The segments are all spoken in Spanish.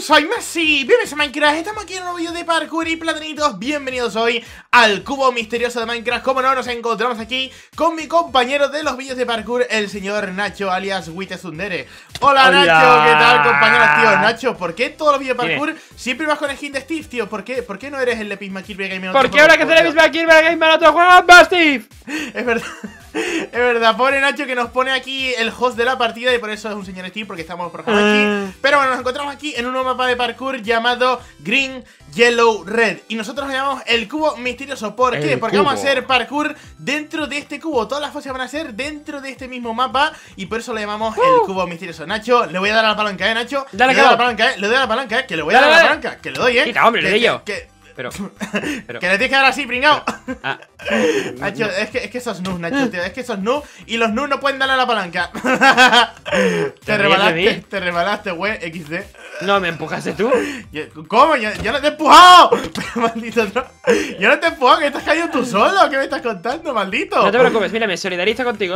soy Messi, bienvenidos a Minecraft. Estamos aquí en un nuevo vídeo de parkour y platanitos. Bienvenidos hoy al cubo misterioso de Minecraft. Como no, nos encontramos aquí con mi compañero de los vídeos de parkour, el señor Nacho, alias Witesundere. Hola Nacho, ¿qué tal, compañeros, tío? Nacho, ¿por qué todos los vídeos de parkour siempre vas con el skin de Steve, tío? ¿Por qué no eres el de Pismakir Game? Porque ahora que hacer el Pismakir Game en otro juego, Steve. Es verdad. Es verdad, pobre Nacho que nos pone aquí el host de la partida y por eso es un señor Steve, porque estamos por aquí. Pero bueno, nos encontramos aquí en un nuevo mapa de parkour llamado Green, Yellow, Red. Y nosotros lo llamamos el cubo misterioso. ¿Por qué? Porque vamos a hacer parkour dentro de este cubo. Todas las fases van a ser dentro de este mismo mapa y por eso lo llamamos el cubo misterioso. Nacho, le voy a dar a la palanca, Nacho. Dale, le doy a la palanca, le doy a la palanca, que le voy a dar a la palanca. Que le doy, Quita, hombre, le doy yo. Pero que le tienes que dar así, pringao. Nacho, es que sos noob, Nacho, tío. Es que sos noob y los noobs no pueden darle a la palanca. Te rebalaste, güey, XD. No, ¿me empujaste tú? ¿Cómo? Yo no te he empujado. Pero maldito, no. Yo no te he empujado, que estás caído tú solo. ¿Qué me estás contando, maldito? No te preocupes, mira, me solidarizo contigo.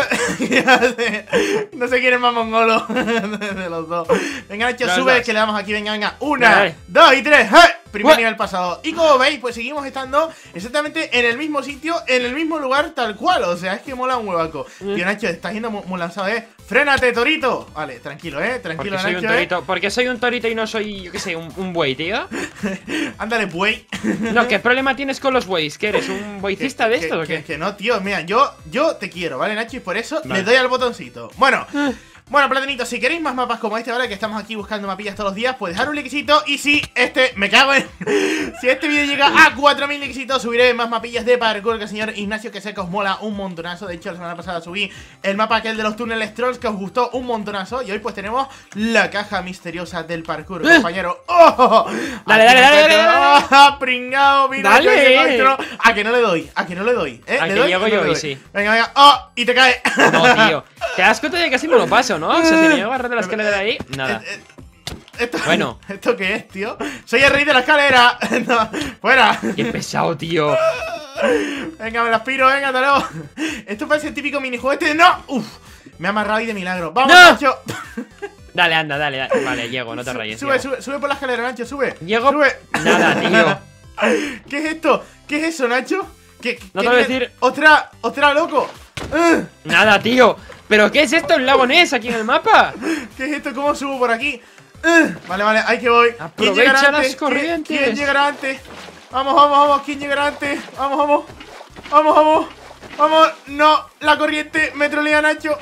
No sé quién es más mongolo de los dos. Venga, Nacho, sube, que le damos aquí. Venga. 1, 2 y 3. Primer nivel pasado. Y como veis, pues seguimos estando exactamente en el mismo sitio, en el mismo lugar, tal cual. O sea, es que mola un huevaco. Tío, Nacho, estás yendo muy lanzado, ¡Frénate, torito! Vale, tranquilo, tranquilo, porque Nacho, soy un torito, porque soy un torito y no soy, yo qué sé, un buey, tío. Ándale, buey. No, ¿qué problema tienes con los bueyes? ¿Qué eres, un bueycista de esto o qué? Que no, tío, mira, yo te quiero, ¿vale, Nacho? Y por eso le doy al botoncito. Bueno, platanitos, si queréis más mapas como este, ¿vale? Que estamos aquí buscando mapillas todos los días, pues dejar un likecito. Y si me cago en... si este vídeo llega a 4000 likecitos, subiré más mapillas de parkour que el señor Ignacio, que sé que os mola un montonazo. De hecho, la semana pasada subí el mapa aquel de los túneles trolls, que os gustó un montonazo. Y hoy pues tenemos la caja misteriosa del parkour, compañero. ¡Oh! Dale. Pringao, mira. Dale. A que no le doy, a que no le doy, a que llego yo hoy, sí. Venga. ¡Oh! Y te cae. No, tío. Te das cuenta de que casi me lo paso, ¿no? O sea, si me llego a agarrar de la escalera de ahí, nada. Bueno. ¿Esto qué es, tío? Soy el rey de la escalera. No, fuera. Qué pesado, tío. Venga, me lo aspiro, venga, hasta luego. Esto parece el típico minijuego este. ¡No! Uf, me ha amarrado ahí de milagro. ¡Vamos, ¡No! Nacho! Dale, anda, dale. Vale, llego, no te rayes. Sube por la escalera, Nacho, sube. Llego. Sube. Nada, tío. ¿Qué es esto? ¿Qué es eso, Nacho? No te voy a decir. ¡Otra, loco! Nada, tío. ¿Pero qué es esto? ¿Un lago Ness aquí en el mapa? ¿Qué es esto? ¿Cómo subo por aquí? Vale, ahí que voy. Aprovecha las corrientes. ¿Quién llegará antes? Vamos. ¿Quién llegará antes? Vamos. No, la corriente me trolea, Nacho.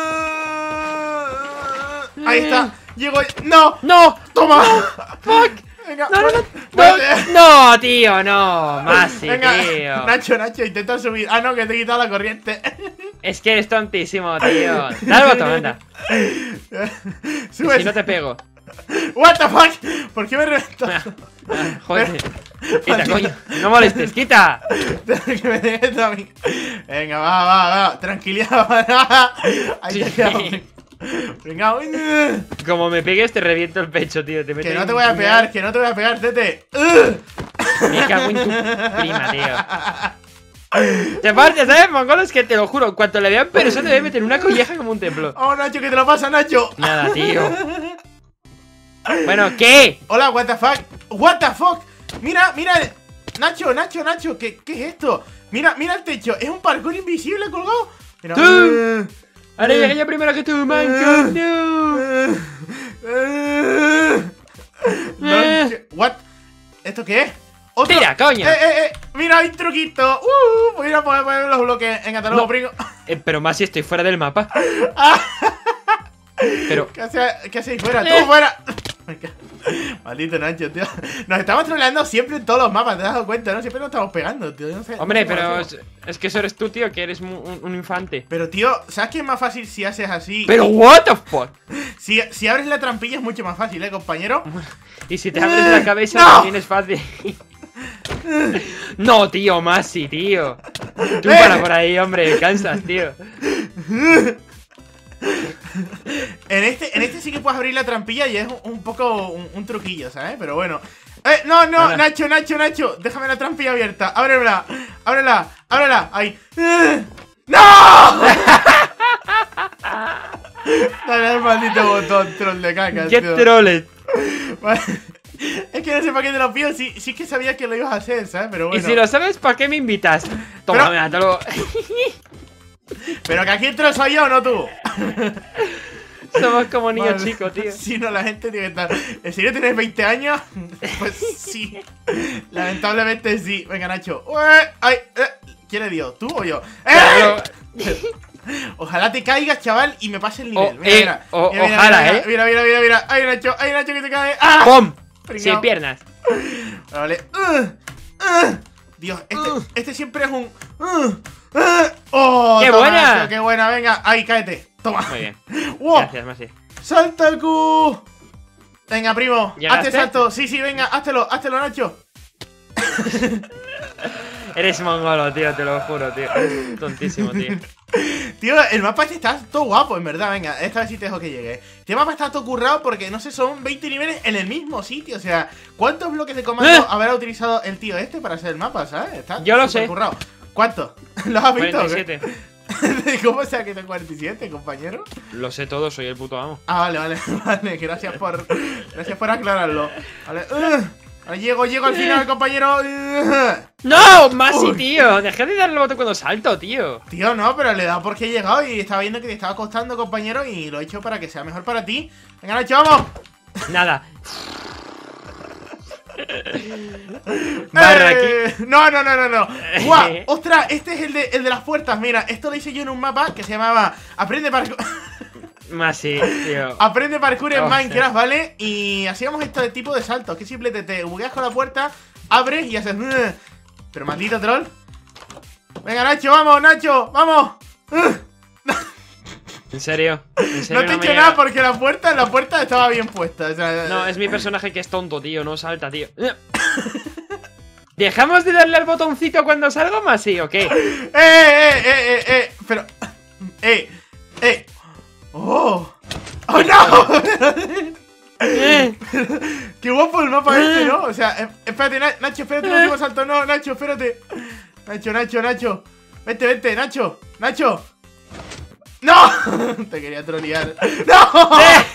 Ahí está. Llego. ¡No! ¡Toma! ¡Fuck! Venga, no, tío, no. Más sí, tío. Nacho, intenta subir. Ah, no, que te he quitado la corriente. Es que eres tontísimo, tío. Dale botón, anda. Sube. Si no te pego. What the fuck? ¿Por qué me reventas? Joder. Quita, coño. No molestes, quita. Que me dejes a mí. Venga, va. Tranquilidad. Ahí te quedado. Venga, como me pegues te reviento el pecho, tío. Que no te voy a pegar, tete. Me cago en tu prima, tío. Te partes, mongolos, que te lo juro, en cuanto le vean persona te voy a meter una colleja como un templo. Oh, Nacho, que te lo pasa, Nacho. Nada, tío. Bueno, ¿qué? Hola, what the fuck. Mira. Nacho, ¿qué es esto? Mira el techo, es un parkour invisible colgado. Mira. Ahora llegué yo primero que tú, Minecraft. No. What? ¿Esto qué es? ¿Otro? Tira, coño. Mira, hay truquito. Voy a ir a poner los bloques en catálogo, pringo. Pero más si estoy fuera del mapa. Pero ¿Qué hacéis fuera? ¡Tú fuera! Maldito Nacho, tío. Nos estamos troleando siempre en todos los mapas, ¿te has dado cuenta? ¿No? Siempre nos estamos pegando, tío. No sé, hombre, pero es que eso eres tú, tío, que eres un infante. Pero, tío, ¿sabes qué es más fácil si haces así? Pero, what the fuck. Si abres la trampilla es mucho más fácil, compañero. Y si te abres la cabeza también es fácil. No, tío, Masi, tío. Tú para por ahí, hombre, cansas, tío. En este sí que puedes abrir la trampilla y es un poco un truquillo, ¿sabes? Pero bueno. No, Nacho, déjame la trampilla abierta. Ábrela. Ahí. ¡No! Dale al maldito botón, troll de caca. ¡Qué troles! Vale. Es que no sé para qué te lo pido. Sí es que sabía que lo ibas a hacer, ¿sabes? Pero bueno. Y si lo sabes, ¿para qué me invitas? Toma, Pero- mira, te lo... Pero que aquí entro soy yo, no tú. Somos como niños Vale. chicos, tío. Si no, la gente tiene que estar. ¿En serio tienes 20 años? Pues sí. Lamentablemente sí. Venga, Nacho. ¡Ay! ¿Quién le dio? ¿Tú o yo? Claro. Ojalá te caigas, chaval, y me pase el nivel. Ojalá, Mira. Ay, Nacho, que te cae. ¡Ah! ¡Pum! Pringao. Sin piernas. Vale. Dios, este siempre es un. ¡Oh! ¡Qué toma, buena! Nacho, ¡qué buena! Venga, ahí, cáete. Toma. Muy bien. ¡Wow! Gracias, Masi. ¡Salta, Q! Venga, primo. ¿Llegaste? Hazte salto. Sí, venga, háztelo, Nacho. Eres mongolo, tío, te lo juro, tío. Tontísimo, tío. Tío, el mapa este está todo guapo, en verdad. Venga, esta vez sí te dejo que llegue. Este mapa está todo currado porque, no sé, son 20 niveles en el mismo sitio. O sea, ¿cuántos bloques de comando habrá utilizado el tío este para hacer el mapa, sabes? Está Yo lo súper sé. currado. ¿Cuántos? ¿Los has visto? o qué? 47. ¿Cómo sea que son 47, compañero? Lo sé todo, soy el puto amo. Ah, vale. Gracias por aclararlo. Vale. Vale, llego al final, compañero. ¡No! Masi, Uy. tío. Deja de darle el botón cuando salto, tío. Tío, no, pero le he dado porque he llegado y estaba viendo que te estaba costando, compañero, y lo he hecho para que sea mejor para ti. Venga, Nacho, vamos. Nada. Barra aquí. No. ¡Guau! ¡Ostras! Este es el de las puertas. Mira, esto lo hice yo en un mapa que se llamaba Aprende Parkour. Masi, tío. Aprende Parkour en Hostia. Minecraft, ¿vale? Y hacíamos este tipo de saltos, que simplemente te bugueas con la puerta, abres y haces. Pero maldito troll. Venga, Nacho, vamos. ¿En serio? ¿En serio No te he me hecho llega? nada porque la puerta estaba bien puesta. O sea, No, es mi personaje que es tonto, tío. No salta, tío. ¿Dejamos de darle al botoncito cuando salgo, Masi, o qué? Pero. ¡Oh! ¡Oh, no! ¡Qué guapo el mapa este, ¿no? O sea, espérate, Nacho, espérate el último salto. No, Nacho, espérate. Nacho. Vente, Nacho. ¡No! Te quería trolear. ¡No!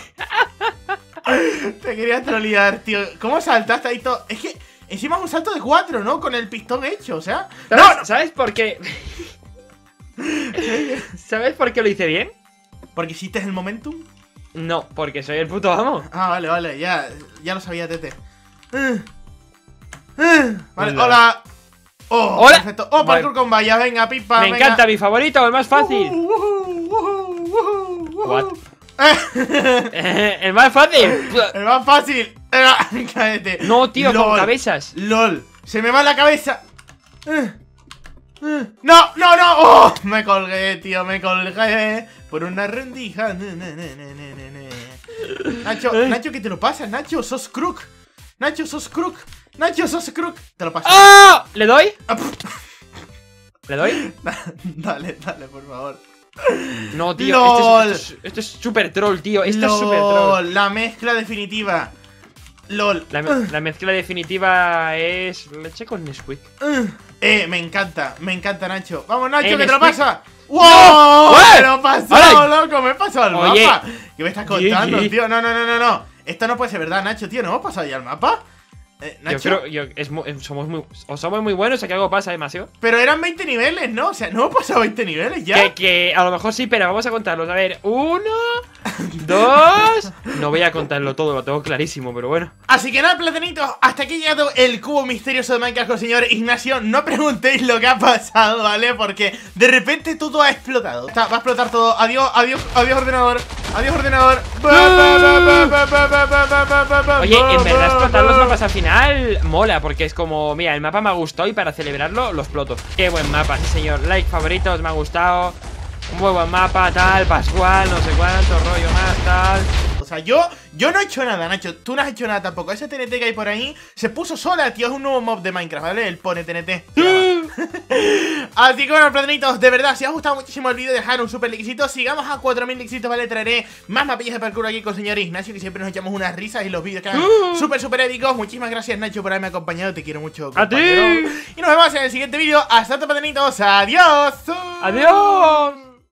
Te quería trolear, tío. ¿Cómo saltaste ahí todo? Es que encima es un salto de 4, ¿no? Con el pistón hecho, o sea. ¡No! ¿Sabes por qué? ¿Sabes por qué lo hice bien? ¿Porque hiciste el momentum? No, porque soy el puto amo. Ah, vale, ya lo sabía, Tete. Vale, Hola. hola. Oh, Hola. perfecto. Oh, parkour con vallas, venga, pipa. Me encanta, mi favorito, el más fácil. What? El más fácil. El más fácil. Cállate. No, tío, con LOL. cabezas. LOL. Se me va la cabeza. No. Oh, me colgué, tío, por una rendija. Nacho, ¿qué te lo pasas? Nacho, sos crook. Te lo pasas. ¡Oh! ¿Le doy? ¿Le doy? Dale, por favor. No, tío, LOL. esto es super troll, tío. Esto es super troll. La mezcla definitiva. LOL. La mezcla definitiva es leche con Nesquik. Me encanta, Nacho. Vamos, Nacho, que te lo Nesquik. pasa. ¡Wow! ¡Ué! ¡Me lo pasó, ¡Hola! loco! ¡Me he pasado el Oye. mapa! ¿Qué me estás contando, GG. tío? No. Esto no puede ser verdad, Nacho, tío. ¿No hemos pasado ya el mapa? Nacho. Somos muy buenos, aquí algo pasa demasiado. Pero eran 20 niveles, ¿no? O sea, ¿no hemos pasado 20 niveles ya? Que a lo mejor sí, pero vamos a contarlos. A ver, 1, 2. No voy a contarlo todo, lo tengo clarísimo, pero bueno. Así que nada, platanitos, hasta aquí ha llegado el cubo misterioso de Minecraft con el señor Ignacio. No preguntéis lo que ha pasado, ¿vale? Porque de repente todo ha explotado. Va a explotar todo. Adiós, ordenador. Oye, en verdad explotar los mapas al final mola, porque es como, mira, el mapa me ha gustado y para celebrarlo lo exploto. Qué buen mapa, sí señor. Like, favoritos, me ha gustado. Un muy buen mapa, tal, Pascual, no sé cuánto, rollo más, tal. O sea, yo no he hecho nada, Nacho. Tú no has hecho nada tampoco. Ese TNT que hay por ahí se puso sola, tío. Es un nuevo mob de Minecraft, ¿vale? El pone TNT. Así que bueno, platanitos, de verdad, si os ha gustado muchísimo el vídeo, dejad un super likecito. Sigamos a 4000 likecitos, ¿vale? Traeré más mapillas de parkour aquí con el señor Ignacio, que siempre nos echamos unas risas y los vídeos quedan súper épicos. Muchísimas gracias, Nacho, por haberme acompañado. Te quiero mucho, compañero. ¡A ti! Y nos vemos en el siguiente vídeo. Hasta luego, platanitos. Adiós. ¡Adiós!